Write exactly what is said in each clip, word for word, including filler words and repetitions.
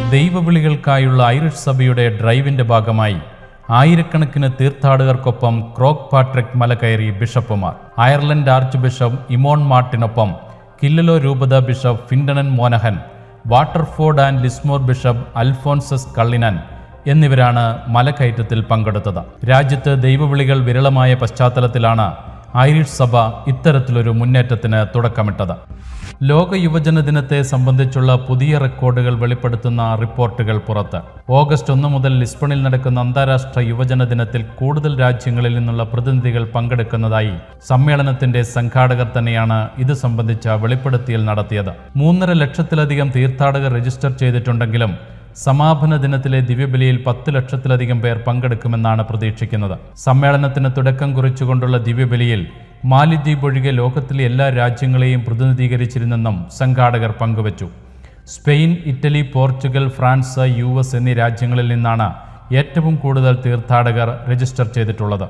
ദൈവവിളികൾക്കായുള്ള Irish സഭയുടെ ഡ്രൈവിന്റെ ഭാഗമായി ആയിരക്കണക്കിന് തീർത്ഥാടകർക്കൊപ്പം ക്രോക്ക് പാട്രിക് മലകയറി ബിഷപ്പുമാർ. അയർലൻഡ് ആർച്ച് ബിഷപ്പ് ഇമോൺ മാർട്ടിനൊപ്പം കില്ലലോ രൂപത bishop Fintan Monahan, Waterford and Lismore bishop Alphonsus Cullinan എന്നിവരാണ് മലകയറ്റത്തിൽ പങ്കെടുത്തത്. രാജ്യത്ത് ദൈവവിളികൾ വിരളമായ പശ്ചാത്തലത്തിലാണ് ഐറിഷ് സഭ ഇത്തരത്തിലൊരു മുന്നേറ്റത്തിന് തുടക്കമിട്ടത്. ലോക യുവജന ദിനത്തെ സംബന്ധിച്ചുള്ള പുതിയ റെക്കോർഡുകൾ വെളിപ്പെടുത്തുന്ന റിപ്പോർട്ടുകൾ പുറത്ത്. ഓഗസ്റ്റ് ഒന്ന് മുതൽ ലിസ്ബണിൽ നടക്കുന്ന അന്താരാഷ്ട്ര യുവജന ദിനത്തിൽ കൂടുതൽ രാജ്യങ്ങളിൽ നിന്നുള്ള പ്രതിനിധികൾ പങ്കെടുക്കുന്നതായി സമ്മേളനത്തിന്റെ സംഘാടകർ തന്നെയാണ് ഇത് സംബന്ധിച്ച വെളിപ്പെടുത്തൽ നടത്തിയത്. മൂന്നര ലക്ഷത്തിലധികം തീർത്ഥാടകർ രജിസ്റ്റർ ചെയ്തിട്ടുണ്ടെങ്കിലും സമാപന ദിനത്തിലെ ദിവ്യബലിയിൽ പത്ത് ലക്ഷത്തിലധികം പേർ പങ്കെടുക്കുമെന്നാണ് പ്രതീക്ഷിക്കുന്നത്. സമ്മേളനത്തിന് തുടക്കം കുറിച്ചുകൊണ്ടുള്ള ദിവ്യബലിയിൽ മാലിദ്വീപ് ഒഴികെ ലോകത്തിലെ എല്ലാ രാജ്യങ്ങളെയും പ്രതിനിധീകരിച്ചിരുന്നെന്നും സംഘാടകർ പങ്കുവച്ചു. Spain, Italy, Portugal, France, U S എന്നീ രാജ്യങ്ങളിൽ നിന്നാണ് ഏറ്റവും കൂടുതൽ തീർത്ഥാടകർ രജിസ്റ്റർ ചെയ്തിട്ടുള്ളത്.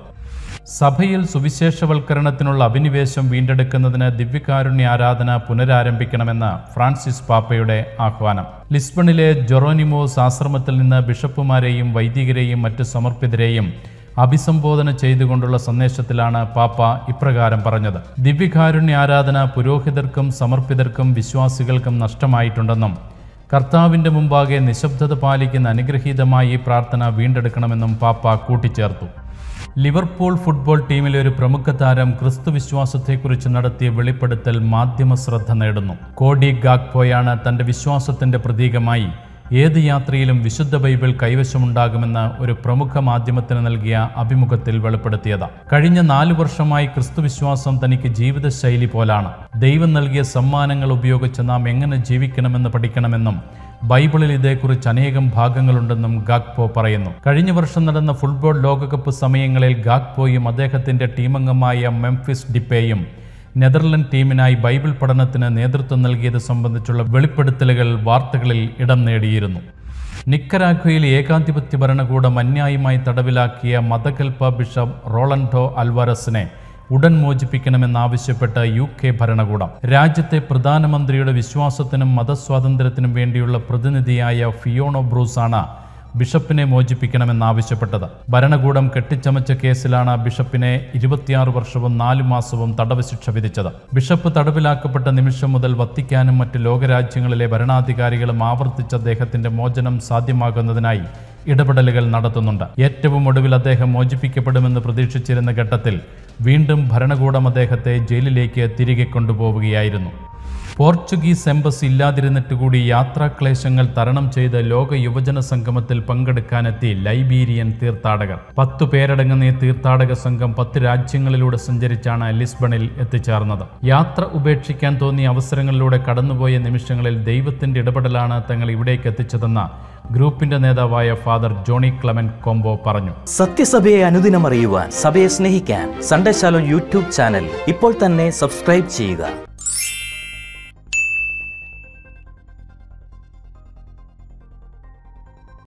സഭയിൽ സുവിശേഷവൽക്കരണത്തിനുള്ള അഭിനിവേശം വീണ്ടെടുക്കുന്നതിന് ദിവ്യകാരുണ്യ ആരാധന പുനരാരംഭിക്കണമെന്ന് ഫ്രാൻസിസ് പാപ്പയുടെ ആഹ്വാനം. ലിസ്ബണിലെ ജൊറോനിമോസ് ആശ്രമത്തിൽ നിന്ന് ബിഷപ്പുമാരെയും വൈദികരെയും മറ്റ് സമർപ്പിതരെയും അഭിസംബോധന ചെയ്തുകൊണ്ടുള്ള സന്ദേശത്തിലാണ് പാപ്പ ഇപ്രകാരം പറഞ്ഞത്. ദിവ്യകാരുണ്യ ആരാധന പുരോഹിതർക്കും സമർപ്പിതർക്കും വിശ്വാസികൾക്കും നഷ്ടമായിട്ടുണ്ടെന്നും കർത്താവിൻ്റെ മുമ്പാകെ നിശബ്ദത പാലിക്കുന്ന അനുഗ്രഹീതമായി ഈ പ്രാർത്ഥന വീണ്ടെടുക്കണമെന്നും പാപ്പ കൂട്ടിച്ചേർത്തു. ലിവർപൂൾ ഫുട്ബോൾ ടീമിലെ ഒരു പ്രമുഖ താരം ക്രിസ്തു വിശ്വാസത്തെക്കുറിച്ച് നടത്തിയ വെളിപ്പെടുത്തൽ മാധ്യമ ശ്രദ്ധ നേടുന്നു. കോഡി ഗാക്പോയാണ് തൻ്റെ വിശ്വാസത്തിൻ്റെ പ്രതീകമായി ഏത് യാത്രയിലും വിശുദ്ധ ബൈബിൾ കൈവശമുണ്ടാകുമെന്ന് ഒരു പ്രമുഖ മാധ്യമത്തിന് നൽകിയ അഭിമുഖത്തിൽ വെളിപ്പെടുത്തിയത്. കഴിഞ്ഞ നാലു വർഷമായി ക്രിസ്തുവിശ്വാസം തനിക്ക് ജീവിതശൈലി പോലാണ്. ദൈവം നൽകിയ സമ്മാനങ്ങൾ ഉപയോഗിച്ച് നാം എങ്ങനെ ജീവിക്കണമെന്ന് പഠിക്കണമെന്നും ബൈബിളിൽ ഇതേക്കുറിച്ച് അനേകം ഭാഗങ്ങളുണ്ടെന്നും ഗാക്പോ പറയുന്നു. കഴിഞ്ഞ വർഷം നടന്ന ഫുട്ബോൾ ലോകകപ്പ് സമയങ്ങളിൽ ഗാക്പോയും അദ്ദേഹത്തിന്റെ ടീമംഗമായ മെംഫിസ് ഡിപ്പേയും നെതർലൻഡ് ടീമിനായി ബൈബിൾ പഠനത്തിന് നേതൃത്വം നൽകിയത് സംബന്ധിച്ചുള്ള വെളിപ്പെടുത്തലുകൾ വാർത്തകളിൽ ഇടം നേടിയിരുന്നു. നിക്കരാഗ്വയിൽ ഏകാധിപത്യ ഭരണകൂടം അന്യായമായി തടവിലാക്കിയ മതകൽപ്പ ബിഷപ്പ് റോളൻഡോ അൽവാരസിനെ ഉടൻ മോചിപ്പിക്കണമെന്നാവശ്യപ്പെട്ട് യു കെ ഭരണകൂടം രാജ്യത്തെ പ്രധാനമന്ത്രിയുടെ വിശ്വാസത്തിനും മതസ്വാതന്ത്ര്യത്തിനും വേണ്ടിയുള്ള പ്രതിനിധിയായ ഫിയോണോ ബ്രൂസാണ് ബിഷപ്പിനെ മോചിപ്പിക്കണമെന്നാവശ്യപ്പെട്ടത്. ഭരണകൂടം കെട്ടിച്ചമച്ച കേസിലാണ് ബിഷപ്പിനെ ഇരുപത്തിയാറ് വർഷവും നാലു മാസവും തടവ് ശിക്ഷ വിധിച്ചത്. ബിഷപ്പ് തടവിലാക്കപ്പെട്ട നിമിഷം മുതൽ വത്തിക്കാനും മറ്റ് ലോകരാജ്യങ്ങളിലെ ഭരണാധികാരികളും ആവർത്തിച്ച് അദ്ദേഹത്തിന്റെ മോചനം സാധ്യമാകുന്നതിനായി ഇടപെടലുകൾ നടത്തുന്നുണ്ട്. ഏറ്റവും ഒടുവിൽ അദ്ദേഹം മോചിപ്പിക്കപ്പെടുമെന്ന് പ്രതീക്ഷിച്ചിരുന്ന ഘട്ടത്തിൽ വീണ്ടും ഭരണകൂടം അദ്ദേഹത്തെ ജയിലിലേക്ക് തിരികെ കൊണ്ടുപോവുകയായിരുന്നു. പോർച്ചുഗീസ് എംബസി ഇല്ലാതിരുന്നിട്ട് കൂടി യാത്രാക്ലേശങ്ങൾ തരണം ചെയ്ത് ലോക യുവജന സംഗമത്തിൽ പങ്കെടുക്കാനെത്തി ലൈബീരിയൻ തീർത്ഥാടകർ. പത്തു പേരടങ്ങുന്ന ഈ തീർത്ഥാടക സംഘം പത്ത് രാജ്യങ്ങളിലൂടെ സഞ്ചരിച്ചാണ് ലിസ്ബണിൽ എത്തിച്ചേർന്നത്. യാത്ര ഉപേക്ഷിക്കാൻ തോന്നിയ അവസരങ്ങളിലൂടെ കടന്നുപോയ നിമിഷങ്ങളിൽ ദൈവത്തിന്റെ ഇടപെടലാണ് തങ്ങൾ ഇവിടേക്ക് എത്തിച്ചതെന്ന് ഗ്രൂപ്പിന്റെ നേതാവായ ഫാദർ ജോണി ക്ലെമന്റ് കോംബോ പറഞ്ഞു. സത്യസഭയെ അനുദിനം അറിയുവാൻ, സഭയെ സ്നേഹിക്കാൻ സൺഡേ ശാലോം യൂട്യൂബ് ചാനൽ ഇപ്പോൾ തന്നെ സബ്സ്ക്രൈബ് ചെയ്യുക.